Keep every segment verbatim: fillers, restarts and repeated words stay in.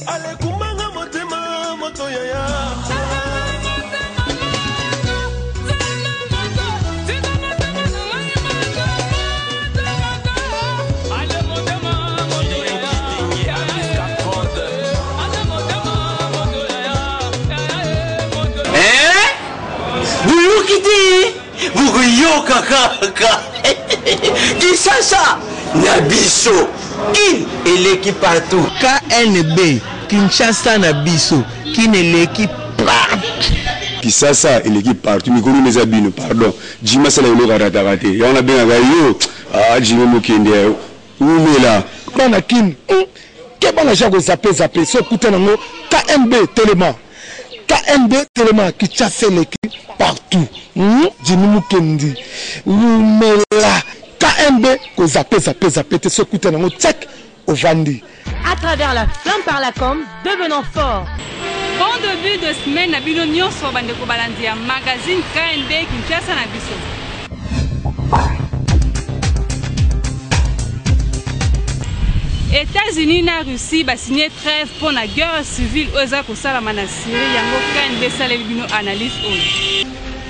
Ale kumanga motema moto yaya. Vous kaka qui ça ça Nabiso qui est l'équipe partout K N B Kinshasa Nabiso qui est l'équipe partout qui ça ça est l'équipe partout mais comme les abîmes pardon Jima c'est le garata raté et on a bien yo ah Jima Mukende où mais là bana kin ke bana jago zapé zapé so kuta nango K M B tellement K M B tellement qui chasse l'équipe partout. Jimmy Mukendi. Oumela. K M B ko zappé zappé zappé te sokuta nango check au Vandi. À travers la flamme par la com, devenant fort. Bon début de semaine na bino nyonso bandeko balandi ya magazine K M B Kinshasa na biso. États-Unis na Russie ba signé trêve pour la guerre civile oza ko sala na Syrie yango K M B saleli bino analyse oyo.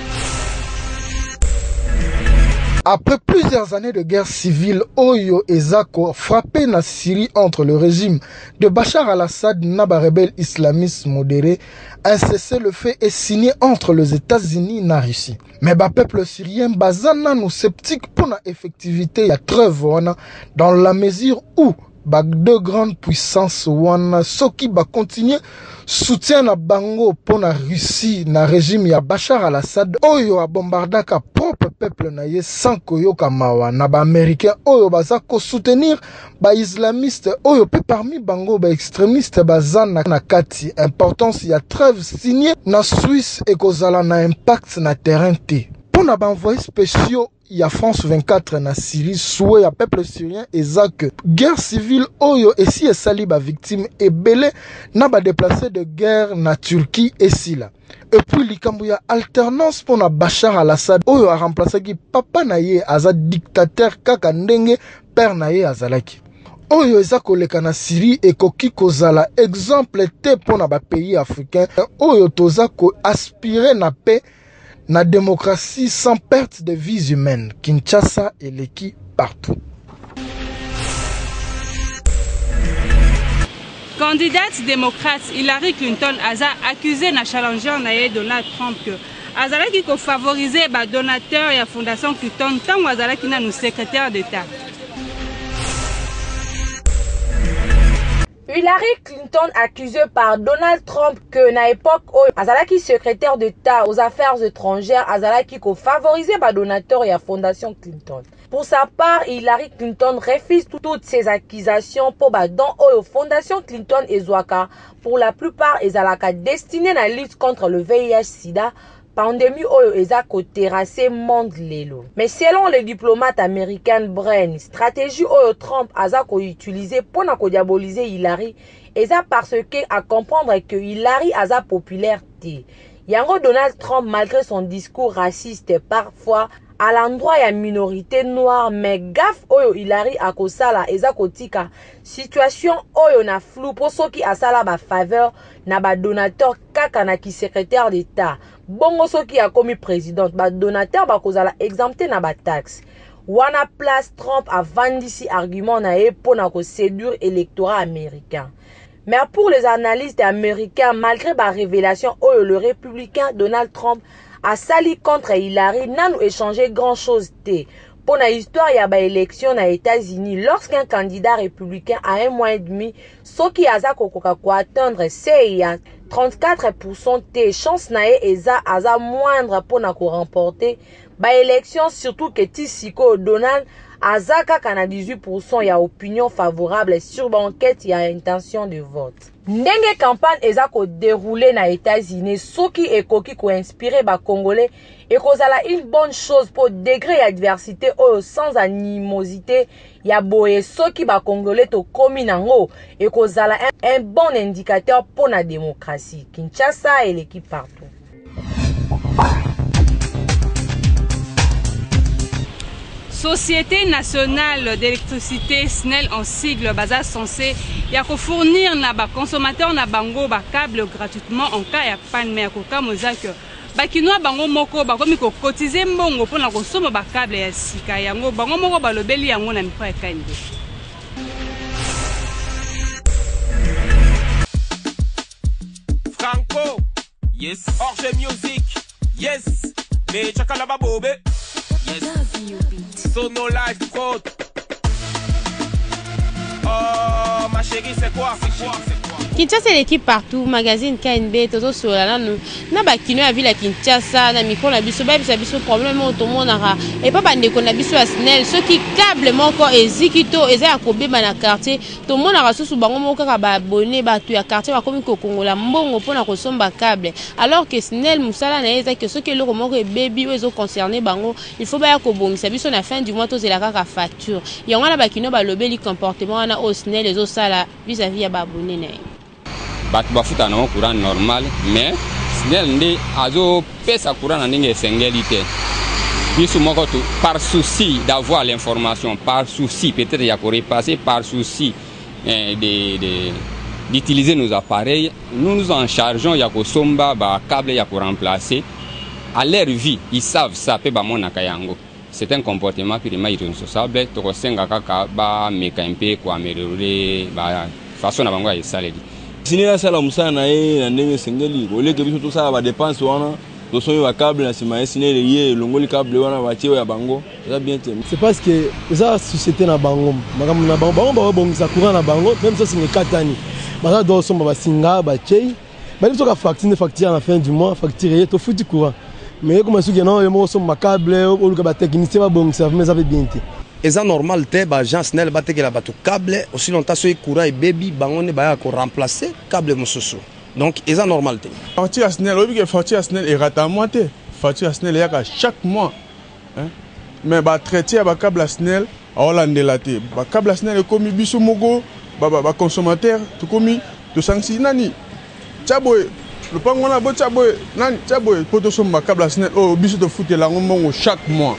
Après plusieurs années de guerre civile, Oyo et Zako frappé na Syrie entre le régime de Bachar al-Assad et les rebelles islamistes modérés, un cessez-le-feu est signé entre les États-Unis et la Russie. Mais le peuple syrien bazana nous sceptique pour la effectivité ya trêve dans la mesure où les deux grandes puissances wana soki ba continuer soutien na bango pour la Russie na régime ya Bachar al-Assad oyo a bombardaka propre peuple na ye sans koyoka mawa na ba américain oyo baza ko soutenir ba islamiste oyo pe parmi bango ba extrémiste bazana na kati importance ya trêve signé na Suisse et kozala na impact na terrain te pour na ba envoyés spéciaux. Il y a France vingt-quatre na Syrie, souhait à peuple syrien et ça que guerre civile oyo et si et sali ba victime et belé n'a pas déplacé de guerre na Turquie et si là. Et puis l'ikambouya alternance pour na Bachar al-Assad oyo a remplacé qui papa na ye aza dictateur kaka ndenge père na ye azalaki. Oyo eza koleka na Syrie et koki kozala exemple te pour na ba pays africain oyo toza ko aspirer na paix. La démocratie sans perte de vies humaines, Kinshasa et l'équipe partout. Candidate démocrate Hillary Clinton a accusé na challenger naye Donald Trump que azalaki ko favoriser ba donateur ya fondation Clinton tant azalaki na nous secrétaire d'État. Hillary Clinton accusée par Donald Trump que na époque où azalaki secrétaire d'État aux affaires étrangères azalaki ko favoriser ba donateur et la fondation Clinton. Pour sa part, Hillary Clinton refuse toutes ces accusations pour ba don aux fondation Clinton et Zouaka pour la plupart ezalaka destiné na lutte contre le V I H sida. Pandémie oyo eza ko terrasser monde lelo. Mais selon le diplomate américain Brain, stratégie oyo Trump aza ko utiliser pour na ko diaboliser Hillary eza parce que à comprendre que Hillary aza populaire te. Yango Donald Trump malgré son discours raciste parfois à l'endroit ya minorité noire mais gaffe oyo Hillary akosala eza kotika situation oyo na flou pour ceux qui asala ba faveur na ba donateur kaka na ki secrétaire d'État. Bongo soki a commis président, ba donateur ba kozala exempté na ba taxe. Wana place Trump a vendu si argument na e pour na ko séduire électorat américain. Mais pour les analystes américains, malgré ba révélation oyo le républicain Donald Trump a sali contre Hillary, n'a nous échangé grand chose te. Pour la histoire, il y a ba élection aux États-Unis, lorsqu'un candidat républicain a un mois et demi, ce qui a quoi atteindre, c'est il y a trente-quatre pour cent de chances nae eza aza moindre pour na ko remporter ba élection surtout que Tisiko Donald azaka kana dix-huit pour cent ya opinion favorable sur banquette ya intention de vote. Ndenge campagne eza ko dérouler na États-Unis soki ekoki ko inspirer ba congolais et kozala une bonne chose pour degré ya diversité oyo sans animosité ya boye soki ba congolais to komi nango et kozala un, un bon indicateur pour la démocratie. Kinshasa et l'équipe partout. Société nationale d'électricité S N E L en sigle baza censé ya ko fournir na ba consommateur na bango ba câble gratuitement en cas ya panne mais ko kamoza que ba kinwa bango moko ba komi ko cotiser mbongo pona ko soma ba câble ya sika yango bango moko ba lobeli yango na miko ya K N B. Franco, yes. Orge Music, yes. Mais Chakalaba Bobe, yes. Sono Life Code. Oh, ma chérie, c'est quoi? C'est quoi? C'est quoi? Kinshasa l'équipe partout, magazine K N B, todo sur la nous. Na ba kino a vu la Kinshasa, na micro na biso ba biso biso problème auto monara. Et pas bande ko na biso à S N E L, ceux qui câble moko ezikito eza ya kobeba na quartier. To monara susu bango moko ka ba abonné ba tu ya quartier ba komi ko Kongola mbongo pona ko somba câble. Alors que S N E L musala na eza que ceux qui le moko e baby ozo concerné bango, il faut ba ya ko bongisa biso na fin du mois to zela ka facture. Yango na ba kino ba lobeli comportement na au S N E L ezo sala vis-à-vis ya ba abonné na. Batu bafuta na courant normal mais S N E L ndi azo pesa courant na ndenge esengeli biso moko tu par souci d'avoir l'information, par souci peut-être ya ko repasser, par souci eh, de de d'utiliser nos appareils, nous nous en chargeons ya ko somba ba câble ya ko remplacer à leur vie, ils savent ça pe ba mona kayango. C'est un comportement prima irresponsable to ko senga kaka ba mekampe ko améliorer ba façon na bango ya saledi. Si nous avons musala na ye na ndenge sengeli ko leke biso to sala ba dépense wana to soyo ba câble na sima S N E L ye longoli câble wana ba tie ya bango ça bien te. C'est parce que ça société na bango magam na bango bango ba bongisa courant na bango même ça c'est katani ba do somba ba singa ba tie ba biso ka facture facture à la fin du mois facturer to futi courant mais comme ça que non yo mo somba câble ou le ba technicien ba bongisa mais ça fait bien te. Et ça normal te ba agence S N E L ba teke la bato câble aussi longtemps so courant et baby bangone ba ya ko remplacer câble mosusu. Donc et ça normal te. Facture S N E L, obi que facture S N E L est rata moitié. Facture S N E L ya chaque mois. Hein? Mais ba traiter ba câble S N E L a Hollande la te. Ba câble S N E L komi biso mogo ba ba consommateur to komi to sanksi nani. Chaboy le pangona bo chaboy nani chaboy poto so ba câble S N E L oh biso to fouter la ngombo chaque mois.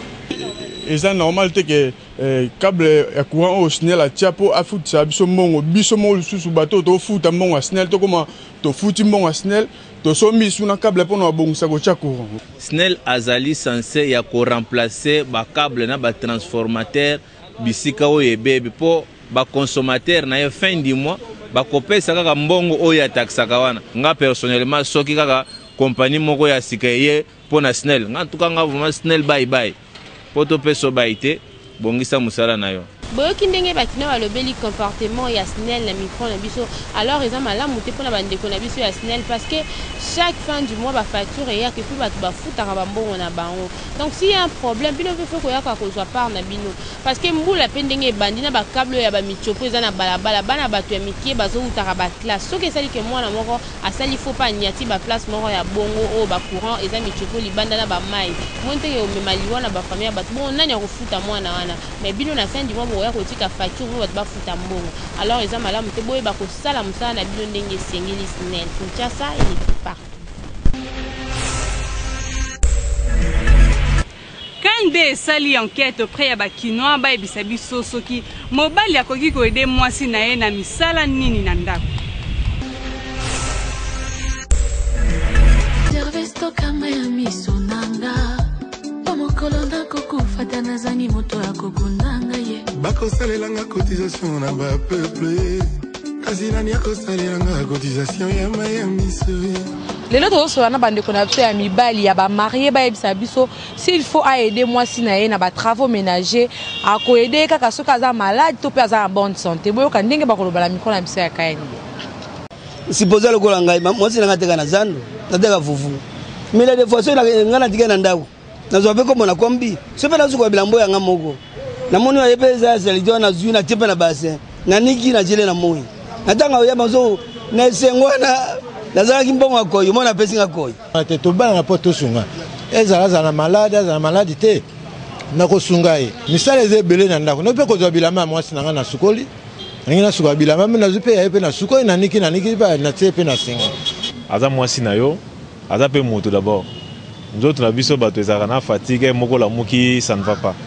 Et ça normal te que câble ya courant au S N E L a tiapo a foot sa biso mongo biso mo susu bato to foot mongo S N E L to comment to foot mongo S N E L to so mi suna câble pour no bongisa ko tia courant. S N E L azali censé ya ko remplacer ba câble na ba transformateur bisika o ebebe po ba consommateur na ye fin du mois ba kopesa kaka mbongo o ya taxaka wana nga personnellement soki kaka compagnie moko ya sika ye pour na S N E L nga tuka nga vraiment S N E L bye bye poto peso baite bongisa musala na yo. Boyoki ndenge bakina balobeli comportement ya S N E L na micro na biso alors eza malamu te pona bandeko na biso ya S N E L parce que chaque fin du mois ba facture ya que puis batu ba futaka ba mbongo na bango. Donc s'il y a un problème bino pe faut koyaka ko soit part na bino parce que mbula pe ndenge bandi na ba câble ya ba michopo eza na balabala bana batu ya mikie bazo utaka ba classe soki sali ke mwana moko asali faut pas niati ba place moko ya bongo o ba courant eza michopo libanda na ba mai monte ke o memaliwa na ba famille batu bon nani ya kofuta mwana wana mais bino na fin du mois ya kotika facture vous va futa mbongo alors eza malamu te boye ba ko sala musala na bino ndenge sengeli S N E L Kinshasa il est partout. K N B sali enquête auprès ya bakinoa ba ebisa biso soki mobali akoki ko aider mwasi na ye na misala nini na ndako. Jervesto kama ya misonanga Mokolonda koko fatana zani moto ya kokundanga ye Bako salelanga cotisation na ba peuple Kasi nani yako salelanga cotisation ya Miami Souri Lelo to so na bande kona biso ya mibali ya ba marié ba ebisa biso s'il faut aider moi si na ye na ba travaux ménagers a ko aider kaka soka za malade to pe za en bonne santé boyo ka ndenge ba ko lobala miko na biso ya K N B. Supposé le kolanga moi si na ngate kana zando na teka vuvu. Mais la fois so na ngana tika na ndako. Na zo peko mona kombi so pe na zo ko bilambo ya ngamoko na moni wa yepeza selido na zuina tepe na base na niki na jele na moyi na tanga ya mazo na sengwana na za kimbongo akoyo mona pesi ngakoyo ate to bana na poto sunga eza za na malade za na malade te na ko sunga ye misale ze bele na ndako no pe ko zo bilama mwasi na ngana sukoli ngina suka bilama me na zupe ya pe na sukoli na niki na niki ba na tepe na senga aza mwasi na yo aza pe moto d'abord. Nous autres, la biso bato ezaka na fatigue moko la muki ça ne va pas.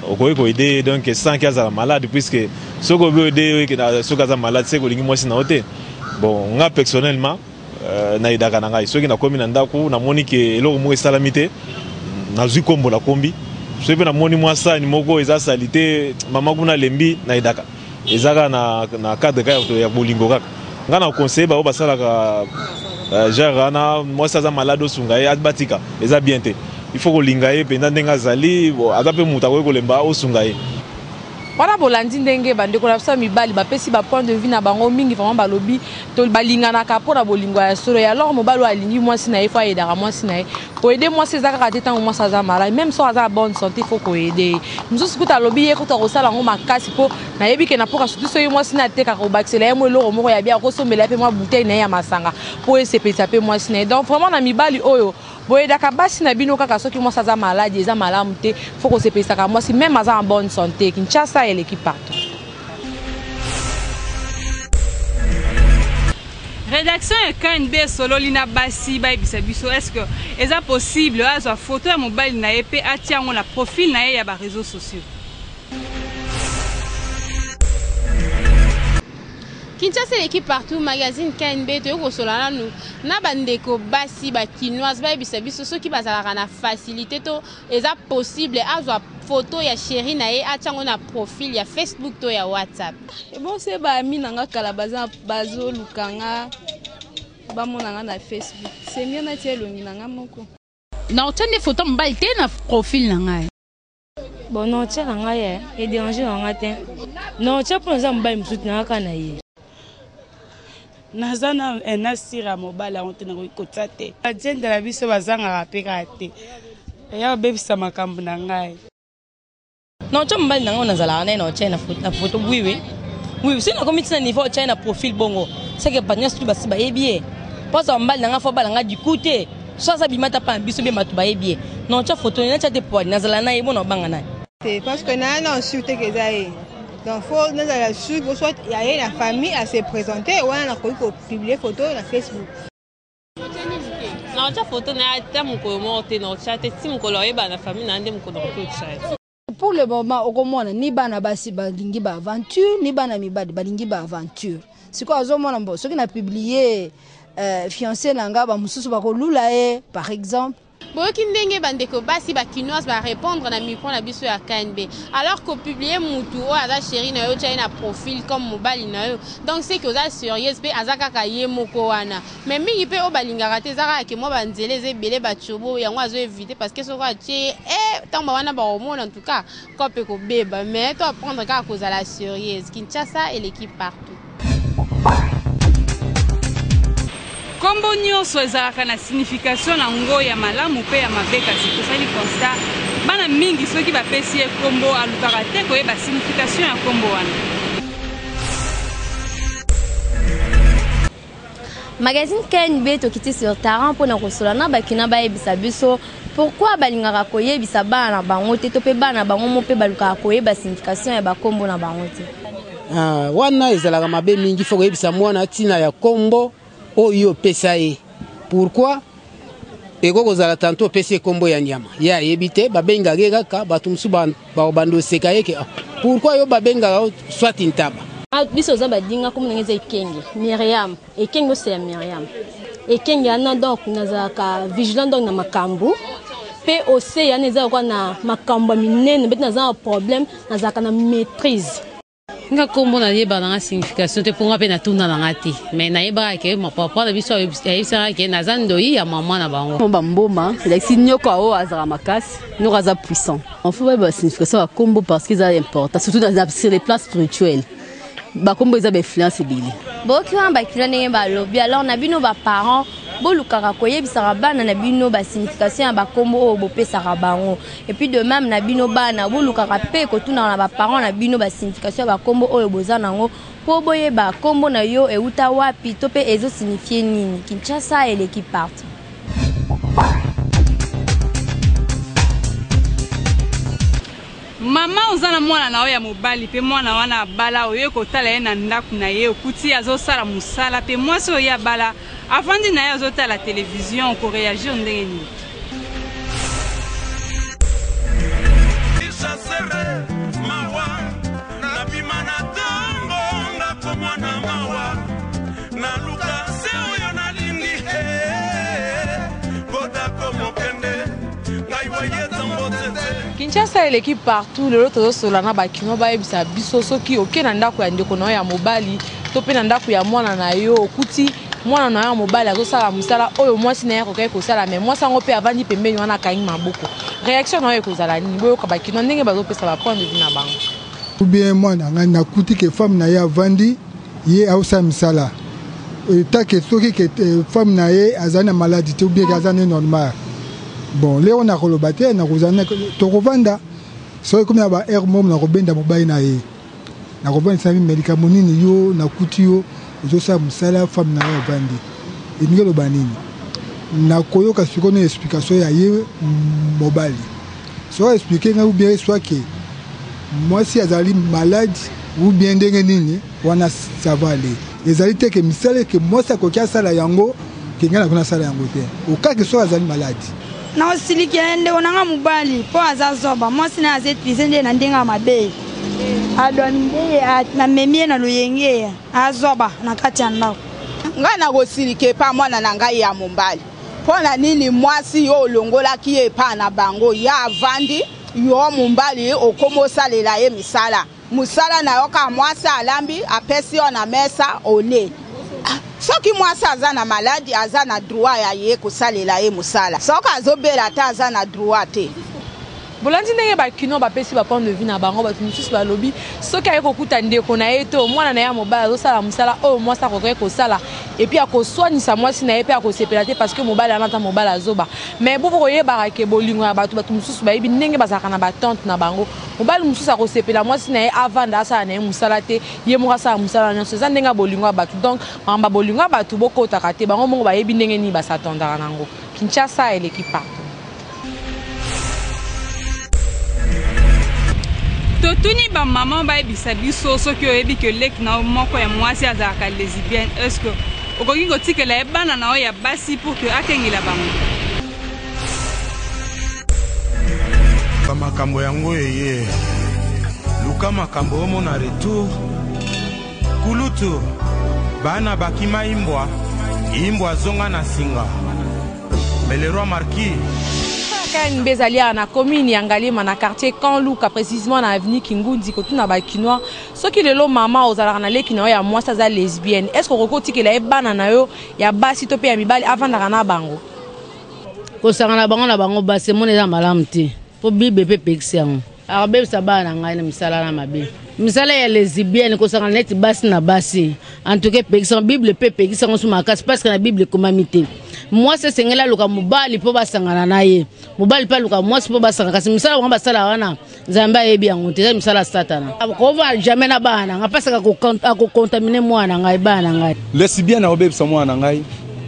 okoki koyede donc sanki azala malade puisque soki obi oyede soki aza malade se kolingi mwasi na yo te. Bon nga personnellement nayedaka na ngai soki nakomi na ndako namoni ke eloko moko esalami te nazwi kombo na kombi soki mpe namoni mwa sani moko eza sali te mama kuna lembi nayedaka ezaka na, na cadre kaka ya bolingo kaka nga na conseil bao basalaka genre wana mwasi aza malade osunga ye abatika eza bien te il faut kolinga ye mpenza ndenge azali aza mpe moto akoki kolemba osunga ye. Wana bolandi ndenge bandeko na biso mibali bapesi ba point de vue na bango mingi vraiment balobi to balinganaka mpona bolingo ya solo ya alors mobali alingi mwasi na ye fo ayedaka mwasi na ye koyede mwasi eza kaka te ntango mwasi aza malade même so aza na bonne santé fo koyede mosusu kuta alobi ye kuta kosala yango makasi mpo nayebi ke na mpoka surtout soki mwasi na atekaka kobakisela ye mo eloko moko ya bia akosomela ye mpe mwa bouteille na ye ya masanga mpo esepelisa mpe mwasi na ye donc vraiment na mibali oyo boyedaka basi na bino kaka soki mwasi aza malade eza malamu te fo kosepelisaka mwasi même aza en bonne santé Kinshasa et l'équipe partout. Rédaction ya K N B solo lina basi ba ebisa biso est-ce que eza possible azwa photo ya mobile na ye pe atia ngo na profil na ye ya ba réseaux sociaux. Kinshasa l'équipe partout magazine K N B to ko solana nous na bandeko basi ba kinoise ba ebisa biso soki bazalaka na facilité to eza possible azwa photo ya chérie na ye atango na profil ya Facebook to ya WhatsApp. Et bon c'est ba ami nanga kala baza bazo lukanga ba monanga na Facebook. C'est mieux na tie longi nanga moko. Na otende photo mbali te na profil nanga. Bon non tie nanga ye et déranger nanga te. Non tie pour nza mbali msuti nanga na ye. Nazana enasira mobala onte na kotsa te. Agenda la biso bazanga rapeka te. Ya bebisa makambo na ngai. Non, tu m'as dit que nous allons faire une photo. Oui, oui. Oui, si nous avons mis un niveau de profil bongo, c'est que pas de souci, c'est pas bien. Parce qu'on va faire une photo du côté. Soit ça bimata pas un bisou bien matubaye bien. Non, tu photo, tu as des poids. Nous allons faire une photo. Parce que nous avons insulté que ça est. Donc, faut nous allons suivre soit il y a la famille à se présenter ou on a publier photo sur Facebook. Non, tu photo na ta mko morte non chat ti mko loyeba na famille na ndem ko na ko chat. Pour le moment, okomona ni bana basi balingi ba aventure, ni bana mibadi balingi ba aventure. Siko azomona mbo soki na publier euh fiancé nanga ba mususu ba kolula e par exemple. Boki ndenge bandeko basi ba kinoise ba répondre na micro na biso ya K N B. Alors que publier mutu o aza chérie na yo tia na profil comme mobali na yo. Donc c'est que oza sérieuse pe azaka ka ye moko wana. Mais mingi pe o balingaka te zaka ke mo banzele zebele ba chobo yango azo éviter parce que soko atie eh tamba wana ba homona en tout cas ko pe ko beba mais to apprendre ka cause la sérieuse Kinshasa et l'équipe partout. Kombo nyonso ezalaka na signification na ngo ya malamu pe ya mabe kasi tosali constat bana mingi soki bapesi ye kombo alukaka te koyeba signification ya kombo wana. Magazine K N B tokiti sur terrain pour na kosolana bakina ba ebisa biso pourquoi balingaka koyebisa bana bango te to pe bana bango mo pe balukaka koyeba signification ya bakombo na bango te. Ah wana ezalaka mabe mingi fo koyebisa mwana tina ya kombo oyo pesa ye. Pourquoi? Eko kozala tanto pesa kombo ya nyama. Ya yebite babenga kaka batu musu ba bando seka yeke. Pourquoi yo babenga soit intaba? Ah biso za badinga comme ngeze Ekenge. Myriam, Ekenge c'est Myriam. Ekenge ana donc nazaka vigilant donc na makambo. Pe aussi ya neza kwa na makambo minene bet naza un problème nazaka na maîtrise. Nga kombo na yeba na signification te ponga pe na tuna na ngati mais na yeba ke ma papa na biso ya isa ke na zandoi ya mama na bango komba mboma la signoko o azara makasi no aza puissant on faut ba signification ya kombo parce qu'ils a important surtout dans sur les places spirituelles ba kombo ils a influence bili boki wa ba kilane ba lobi alors na bino ba parents bolukaka koyebisa bana na bino ba signification ya ba kombo o bopesa bango et puis de même na bino bana bolukaka pe ko tuna na ba parents na bino ba signification ya ba kombo oyo bozana ngo po boyeba kombo na yo e uta wapi to pe ezo signifier nini. Kinshasa et l'équipe partout. Mama ozana mwana na oya mobali pe mwana wana bala oyo kotala ye na ndaku na ye okuti azosala musala pe mwasi oya bala afandi na ye azotala télévision ko réagir ndenge nini. Kinshasa eleki partout lelo tozosola na bakino bayebisa biso soki oke na ndako ya ndeko na yo ya mobali to mpe na ndako ya mwana na yo okuti mwana na yo ya mobali azosala mosala oyo mwasi na ye akokai kosala me mwasi yango mpe avandi pembeni wana akangi maboko réaction na oyo ekozala nini boyoka bakino ndenge bazopesa bapoint de vue na bango ou bien mwana ngai nakuti ke femme na ye avandi ye aosala misala take soki ke femme na ye azali na maladi te ou bien ke aza ne normal bon leo nakoloba te nakozala tokovanda soki komi na ba aire mom nakobenda mobali na ye nakobandisa médicament nini yo nakuti yo ozosala mosala femme na yo avandi elingi eloba nini nakoyoka sikoyo na explication ya ye mobali soki explike ngai ou bien soit ke mwasi azali malade ou bien ndenge nini wana ça va aller ezali te ke misala ke mwasi akoki asala yango ke ngai nakona asala yango te okaki soki azali maladi na osilikela ndeko nanga mobali mpo aza zoba mwasi na aza etuize nde na ndenge ya mabe adoni nde namemi ye na loyenge azoba na kati ya ndako ngai nakosilika epa mwana na ngai ya mobali mpo na nini mwasi yo olongolaki ye epa na bango ya avandi yo mobali okoma osalela ye misala mosala na yo ka mwasi alambi apesi yo na mesa ole soki mwasi aza na maladi aza na droit ya ye kosalela ye mosala soki azobela te aza na droit te bolandi ndenge bakino bapesi bapoint de vue na bango bato mosusu balobi soki aye kokuta ndeko na ye to mwana na ye ya mobali azosala mosala oyo mwasi akokai kosala epuis akoswanisa mwasi na ye mpe akosepela te parce que mobali anata mobali azoba mais bo koyebaka ke bolingo ya bato bato mosusu bayebi ndenge bazalaka na batante na bango mobali mosusu akosepela mwasi na ye avanda asala na ye mosala te ye moko asala mosala nyonso eza ndenge ya bolingo ya bato donc bamba bolingo ya bato bokotaka te bango moko bayebi ndenge nini basatondaka nango Kinshasa eleki partout. totuni ba maman bayebisa biso soki oyebi ke leki na moko ya mwasi azalaka lesbienne est-ce que okoki kotikela ye bana na oyo ya basi pour que akengela bango makambo yango eye luka makambo omona retour kulutu bana bakima imbwa imbwa zonga na singa mais le roi marquis Ken Bezalia na commune ya Ngalema na quartier Kanluka précisément na avenue Kingundi kotuna ba kinois soki lelo mama ozalaka na leki na yo ya mwasi aza lesbienne est-ce que okotikela ye bana na yo ya basi to pe ya mibali avandaka na bango kosanga na bango na bango basi mona eza malamu te po bible pe pekisi yango akobebisa bana na ngai na misala na mabe misala ya lesbienne kosanga neti basi na basi en tout cas pekisa bible pe pekisa yango suma makasi parce que na bible ekomami te mwasi esengeli aluka mobali mpo basangana na ye mobali mpe aluka mwasi mpo basanga kasi misala bango basala wana nzambe ayebi yango te eza misala satana kova jamais na bana nga mpasi akokontamine mwana ngai bana ngai lesbienne akobebisa mwana ngai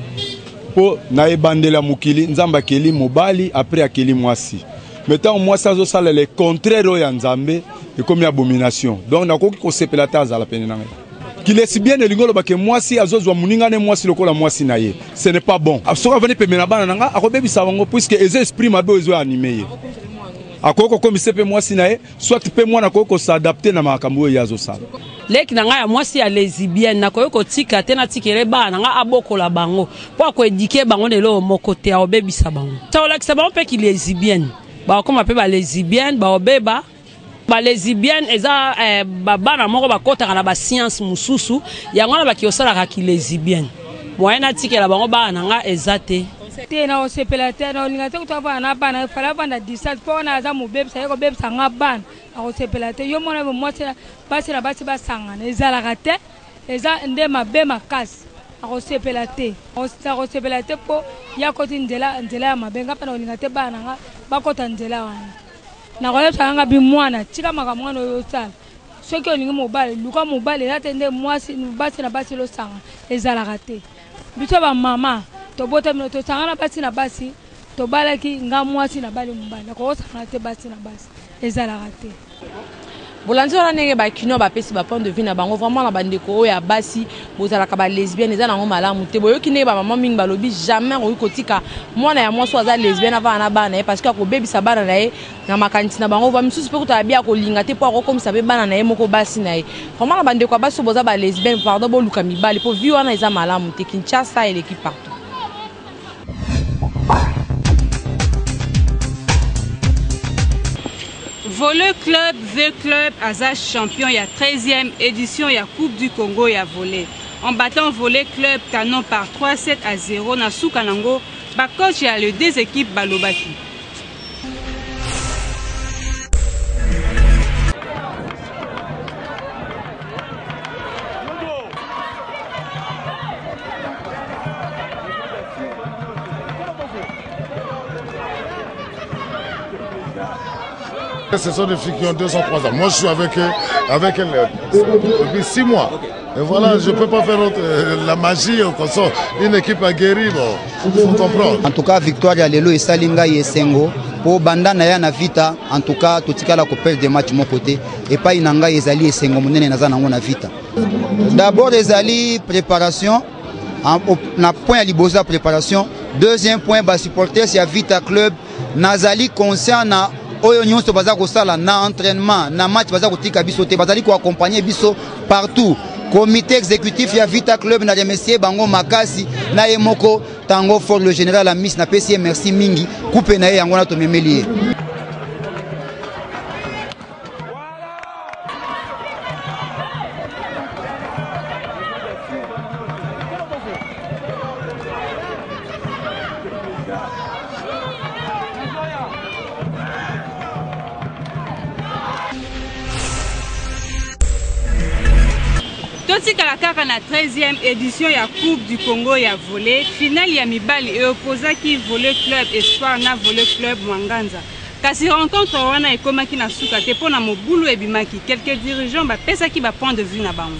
mpo nayebandela mokili nzambe akeli mobali apres akeli mwasi mais ntango mwasi azosala le contraire oyo ya nzambe ekomi abomination donc nakoki kosepela te azala pene na ngai kilesbienne elingi olobake mwasi azozwa moninga ne mwasi lokola mwasi na ye ce n'est pas bon soki avandi pembeni na bana na nga akobebisa bango puisque eza esprit mabe oyo ezoanime ye akoki kokomisa mpe mwasi na ye soit mpe mwana akoki kosadapte na makambo oyo ye azosala leki na ngai ya mwasi ya lesbienne nakoki kotika te natikele bana na ngai abokola bango mpo akoedike bango lelo moko te aobebisa bango taolakisa bango mpe kilesbienne bakoma mpe balesbienne baobeba balesbienne eza eh, babana moko bakotaka na bascience mosusu yango wana baki osalaka kilesbienne moye natikela bango bana nga eza te te na osepela te na olinga te kutavana na bana fala banda distance mpo wana aza mobebisa ye kobebisa nga bana akosepela te yo mona mwasi basi na basi basangana ezalaka te eza nde mabe makasi akosepela te akosepela te mpo ya koti nzela nzela ya mabe nga mpe na olinga te bana nga bakota nzela wana nakoyebisaka nga bimwana tika makambo mwana oyo osala soki olingi mobali luka mobali eza te nde mwasi basi na basi losanga ezalaka te biso bamama tobotamino tosanga na basi na basi tobalaki nga mwasi na bali mobali nakokosangana te basi na basi ezalaka te bolandi wana ndenge bakino bapesi bapoint de vue na bango vraiment na bandeko oyo ya basi bozalaka balesbienne eza nango malamu te boyoki ndenge bamama mingi balobi jamais okoki kotika mwana ya mwasi aza lesbienne avana na bana na ye parce que akobebisa bana na ye na makanisi na bango va misusu mpe kutala bia akolinga te mpo akokomisa mpe bana na ye moko basi na ye vraiment na bandeko ya basi oyo boza balesbienne pardon boluka mibali mpo vi wana eza malamu te Kinshasa eleki partout. Volley Club V Club Aza champion, il y a treizième édition, il y a Coupe du Congo, il y a volley. En battant Volley Club Canon par trois sept à zéro, na Soukanango, bah coach il y a les deux équipes Balobaki. Ce sont des filles qui ont deux cent trois ans. Moi, je suis avec, avec elle depuis six mois. Et voilà, je ne peux pas faire autre, la magie au consort. Une équipe aguerrie, bon, il faut comprendre. En tout cas, victoire ya lelo et Salinga et Sengo. Pour Banda Naya na Vita, en tout cas, tout ce qui a la coupe de match mon côté. Et pas Inanga et Zali et Sengo, mon nez na Vita. D'abord, les Ali, préparation. Na point à Libosa, préparation. Deuxième point, bas supporter, c'est à Vita Club. Nazali conscient na oyo nyonso baza kosala na entraînement na match baza kotika biso te bazali ko accompagner biso partout. Comité exécutif ya Vita Club na remercier bango makasi na yemoko tango fort le général Amis na pesi merci mingi coupe na yango na to memeli. totikala kaka na treizième édition ya Coupe du Congo ya volley, finale ya mibali et opposaki Volley Club Espoir na Volley Club Mwanganza. Kasi rencontre wana ekomaki na suka te pona mobulu ebimaki, quelques dirigeants bapesaki ba point de vue na bango.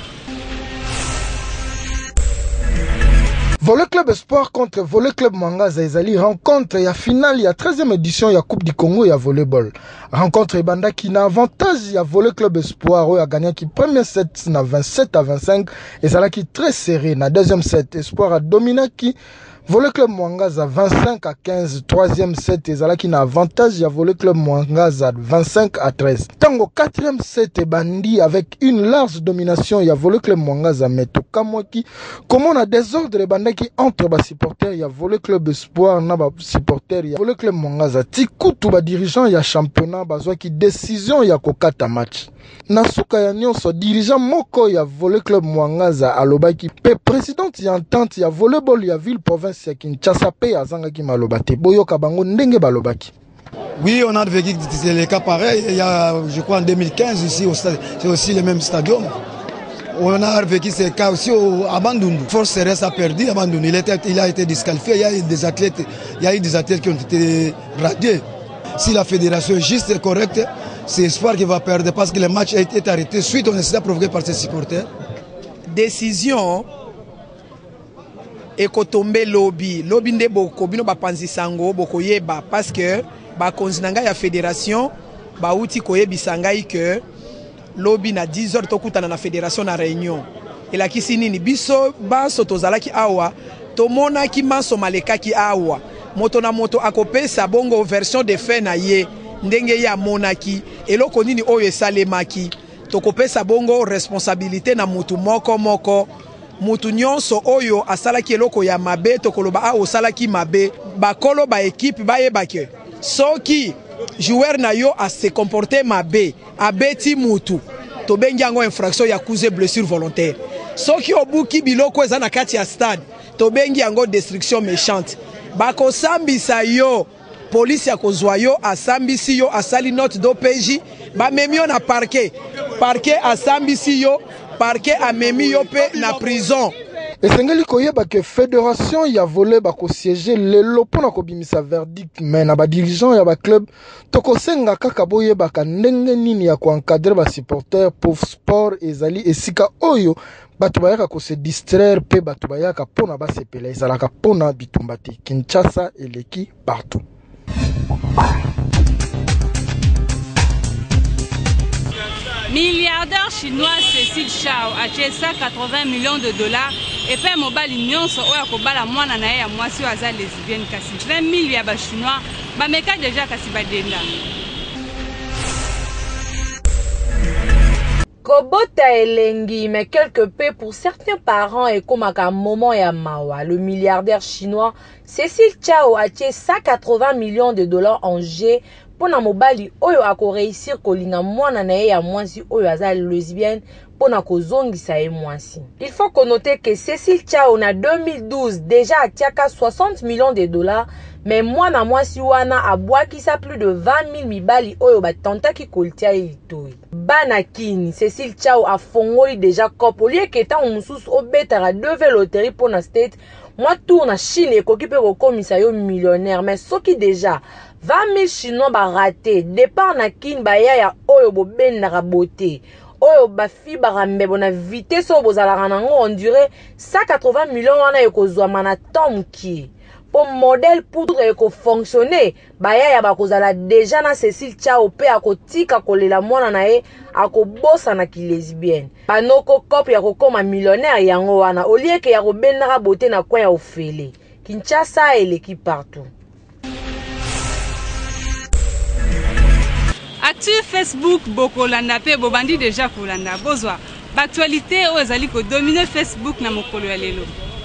Volley Club Espoir contre Volley Club Mwangaza ezali rencontre ya finale ya treizième édition ya Coupe du Congo ya volleyball. Rencontre ebanda ki na avantage ya Volley Club Espoir oyo a gagné ki premier set na vingt-sept à vingt-cinq ezalaki très serré na deuxième set Espoir a dominé ki Volley Club Mwangaza vingt-cinq à quinze, troisième set ezalaki na avantage ya Volley Club Mwangaza vingt-cinq à treize. Tango quatrième set ebandi avec une large domination ya Volley Club Mwangaza meto kamwaki comment on a désordre ebandaki entre ba supporters ya Volley Club Espoir na ba supporters ya Volley Club Mwangaza tikutu ba dirigeant ya championnat bazwaki décision ya kokata match. Na suka ya nyonso dirigeant moko ya Volley Club Mwangaza alobaki pe président ya entente ya volleyball ya ville province ya Kinshasa pe azangaki malobate boyoka bango ndenge balobaki. Oui, on a vécu les cas pareils. Il y a, je crois, en deux mille quinze, ici, c'est aussi le même stadium. On a vécu ces cas aussi au, à Bandundu. Force reste a perdu à Bandundu. Il, était, il a été disqualifié. Il y a eu des athlètes, il y a eu des athlètes qui ont été radiés. Si la fédération est juste et correcte, c'est Espoir qui va perdre parce que le match a été arrêté suite au incident provoqué par ses supporters. Décision ekotombe lobby. Lobby nde boko bino bapanzi sango boko yeba parce que ba konzinanga ya fédération ba uti koyebisa ngai que lobby na dix heures tokutana na fédération na réunion. Et kisi nini biso baso tozalaki awa tomonaki manso malekaki awa moto na moto akopesa bongo version de fait na ye ndenge ya monaki eloko nini oyo esalemaki tokopesa bongo responsabilité na mutu moko moko mutu nyonso oyo asalaki eloko ya mabe tokoloba a osalaki mabe bakolo ba équipe bayebake soki joueur na yo a se comporter mabe abeti mutu tobengi yango infraction ya cause blessure volontaire soki obuki biloko eza na kati ya stade tobengi yango destruction méchante bakosambisa yo police ya kozwa yo asambisi yo asali note d'O P J bamemi yo na parquet parquet asambisi yo parquet amemi yo pe na prison. Esengeli koyeba ke fédération ya volley bako siéger lelo pona kobimisa verdict mais na ba dirigeant ya ba club tokosenga kaka boyeba ka ndenge nini ya ko encadrer ba supporters pour sport ezali esika oyo batu bayaka ko se distraire pe batu bayaka pona ba sepela ezalaka pona bitumbati Kinshasa eleki partout. Milliardaire chinois Cécile Chao a acheté cent quatre-vingts millions de dollars et fait mobile nyonso oya kobala mwana na ye ya mwasi aza lesbienne kasi vingt mille ya ba chinois ba meka déjà kasi badenda. Kobota elengi, mais quelque peu pour certains parents et comme à un moment ya mawa, le milliardaire chinois Cécile Chao a acheté cent quatre-vingts millions de dollars en G pona mobali oyo ako réussir kolinga mwana na ye ya mwasi oyo aza lesbienne pona kozongisa ye mwasi. Il faut connoter que Cécile Tchao na deux mille douze déjà atiaka soixante millions de dollars, mais mwana mwasi wana abwakisa plus de vingt mille mibali oyo batantaki koltia ye litoi. Bana kini Cécile Tchao afongoli déjà kopo lié que tant mususu obetara deve loterie pona state moi tour na Chine ekoki pe kokomisa yo millionnaire, mais soki déjà vingt mille chinois ba raté départ na kini ba ya oyo bobendaka beauté oyo ba fi ba rambe bona vitesse oyo bozalaka nango on dirait cent quatre-vingts millions wana ekozwa mana tomki pour modèle poudre eko fonctionner ba ya ba kozala déjà na Cécile Tchao pe akotika kolela mwana na ye akobosa na ki lesbienne banoko cop ya kokoma millionnaire yango wana au lieu que ya kobendaka beauté na coin ya ofele. Kinshasa eleki partout. Actu Facebook bokolanda pe bobandi déjà kolanda bozwa actualité o ezali ko dominer Facebook na mokolo ya lelo.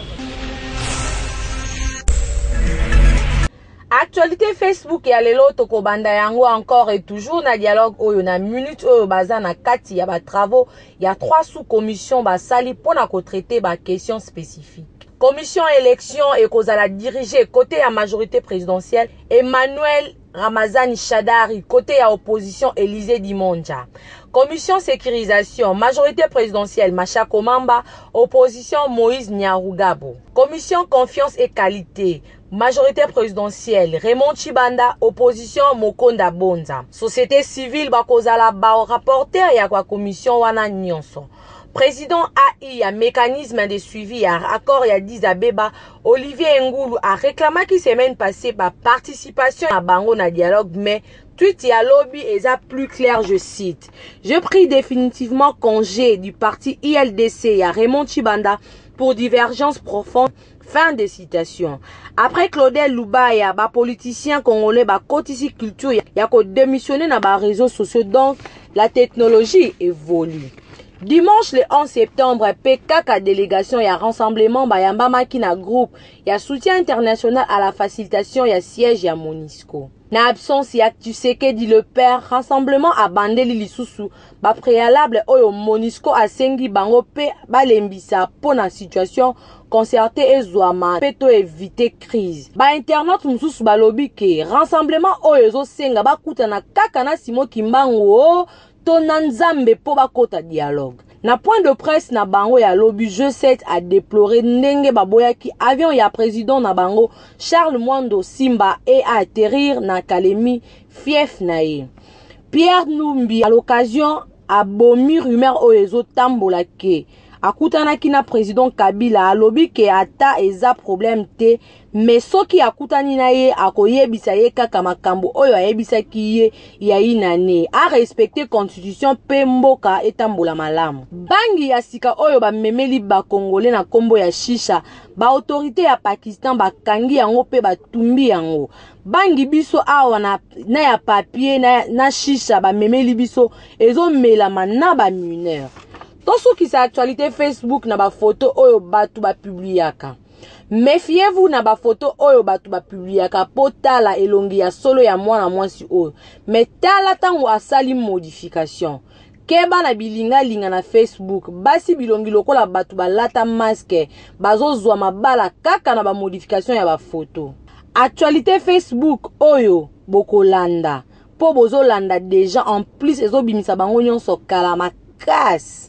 Actualité Facebook ya lelo toko banda yango encore et toujours na dialogue oyo na minute oyo baza na kati ya ba travaux ya trois sous-commissions basali pona ko traiter ba questions spécifiques. Commission élection et kozala dirigée côté ya majorité présidentielle Emmanuel Ramazani Shadari, côté à opposition Élysée Dimonja. Commission sécurisation, majorité présidentielle Macha Komamba, opposition Moïse Nyarugabo. Commission confiance et qualité, majorité présidentielle Raymond Chibanda, opposition Mokonda Bonza. Société civile Bakozala Bao, rapporteur ya kwa commission wana nyonso. Président A I a mécanisme de suivi à accord à Addis Abeba, Olivier Ngoulou a réclamé qui semaine passée par participation à Bango na dialogue, mais tweet ya lobby est plus clair, je cite. Je pris définitivement congé du parti I L D C à Raymond Chibanda pour divergence profonde. Fin de citation. Après Claudel Loubaya, ba politicien congolais, ba kotisi culture, ya ko démissionné na ba réseaux sociaux, donc la technologie évolue. Dimanche le onze septembre, P K K délégation et rassemblement Bayamba Makina groupe, il y a soutien international à la facilitation, il y a siège, il y a Monisco. Na absence, il y a Tshisekedi dit le père, rassemblement à Bandeli Lisusu, ba préalable oyo Monisco a sengi bango pe balembisa pour la situation concertée et zouama, peto éviter crise. Ba internaute mususu balobi ke, rassemblement oyo zo senga ba kutana kakana simo kimbango Tonanzambe po bakota dialogue. Na point de presse na bango ya lobby G sept a déploré ndenge baboya ki avion ya président na bango Charles Mwando Simba et a atterrir na Kalemi fief na ye. Pierre Numbi à l'occasion a bomi rumeur oyezo tambola ke akutana ki na président Kabila alobi ke ata eza problème te mais soki akutani na ye akoyebisa ye kaka makambo oyo ayebisaki ye ya inane a respecter constitution pe mboka etambola malamu. Bangi ya sika oyo bamemeli ba Congolais na kombo ya shisha ba autorité ya Pakistan bakangi yango pe batumbi yango. Bangi biso awa na, na ya papier na, na shisha bamemeli biso ezo melama na ba mineur. Toso ki sa actualité Facebook na ba photo oyo batu ba publiaka. Méfiez-vous na ba photo oyo batu ba publiaka po tala elongi ya solo ya mwana mwasi oyo. Mais tala tango asali modification. Keba na bilinga linga na Facebook basi bilongi lokola batu ba lata masque bazo zwa mabala kaka na ba modification ya ba photo. Actualité Facebook oyo bokolanda po bozo landa déjà en plus ezo bimisa bango nyonso kala makasi.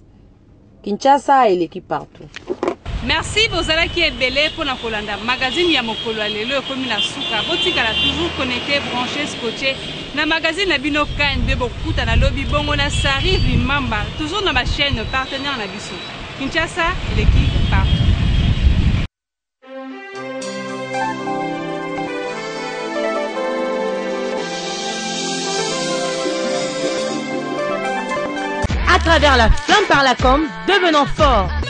Kinshasa eleki partout. Merci bozalaki ebele pour na kolanda magazine ya mokolo ya lelo ekomi na suka botikala toujours connecté branché scotché na magazine na bino K N B bokuta na lobby bongo na Sari Vimamba toujours na ma chaîne partenaire na biso Kinshasa eleki partout. À travers la flamme par la com, devenons forts.